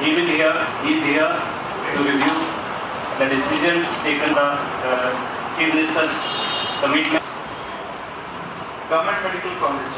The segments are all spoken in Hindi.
he is here to review the decisions taken by Chief Minister's commitment. Government medical college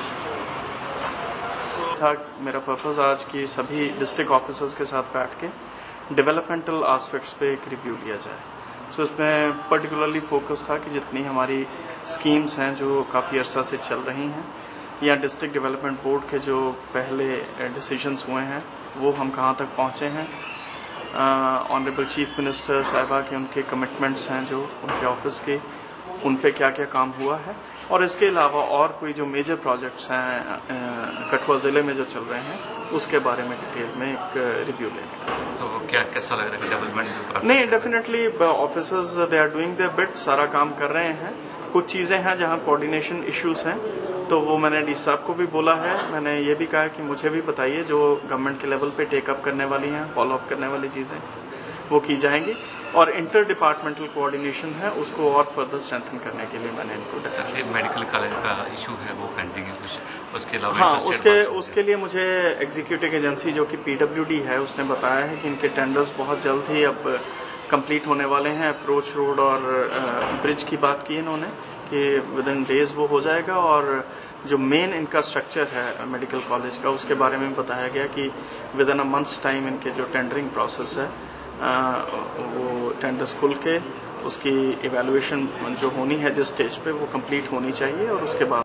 था मेरा पर्पस आज की सभी डिस्ट्रिक्ट ऑफिसर्स के साथ बैठ के डेवलपमेंटल एस्पेक्ट्स पे एक रिव्यू लिया जाए। सो इसमें पर्टिकुलरली फोकस था कि जितनी हमारी स्कीम्स हैं जो काफ़ी अरसा से चल रही हैं या डिस्ट्रिक्ट डेवलपमेंट बोर्ड के जो पहले डिसीजंस हुए हैं वो हम कहाँ तक पहुँचे हैं, ऑनरेबल चीफ मिनिस्टर साहिबा के उनके कमिटमेंट्स हैं जो उनके ऑफिस के, उन पे क्या क्या काम हुआ है, और इसके अलावा और कोई जो मेजर प्रोजेक्ट्स हैं कठुआ ज़िले में जो चल रहे हैं उसके बारे में डिटेल में एक रिव्यू लेंगे। तो क्या कैसा लग रहा है डेवलपमेंट? नहीं, definitely officers they are doing their bit, सारा काम कर रहे हैं। कुछ चीज़ें हैं जहां कोऑर्डिनेशन इश्यूज हैं तो वो मैंने डी साहब को भी बोला है। मैंने ये भी कहा कि मुझे भी बताइए जो गवर्नमेंट के लेवल पे टेकअप करने वाली हैं, फॉलोअप करने वाली चीज़ें वो की जाएंगी, और इंटर डिपार्टमेंटल कोऑर्डिनेशन है उसको और फर्दर स्ट्रेंथन करने के लिए मैंने इनको मेडिकल कॉलेज का इशू है वो पेंडिंग है कुछ, उसके अलावा हाँ उसके लिए मुझे एग्जीक्यूटिव एजेंसी जो कि PWD है उसने बताया है कि इनके टेंडर्स बहुत जल्द ही अब कंप्लीट होने वाले हैं। अप्रोच रोड और ब्रिज की बात की इन्होंने कि विद इन डेज वो हो जाएगा, और जो मेन इनका स्ट्रक्चर है मेडिकल कॉलेज का उसके बारे में बताया गया कि within a months time इनके जो टेंडरिंग प्रोसेस है वो टेंडर्स खुल के उसकी इवैल्यूएशन जो होनी है जिस स्टेज पे वो कंप्लीट होनी चाहिए, और उसके बाद